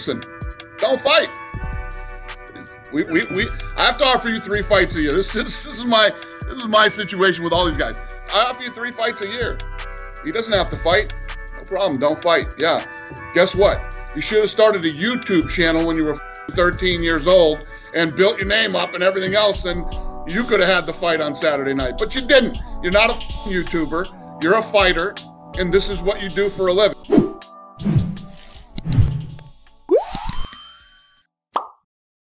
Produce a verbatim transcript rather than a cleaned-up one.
listen, don't fight. We, we, we, I have to offer you three fights a year. This, this, this is my, this is my situation with all these guys. I offer you three fights a year. He doesn't have to fight. No problem. Don't fight. Yeah. Guess what? You should have started a YouTube channel when you were thirteen years old and built your name up and everything else, and you could have had the fight on Saturday night. But you didn't. You're not a YouTuber. You're a fighter, and this is what you do for a living.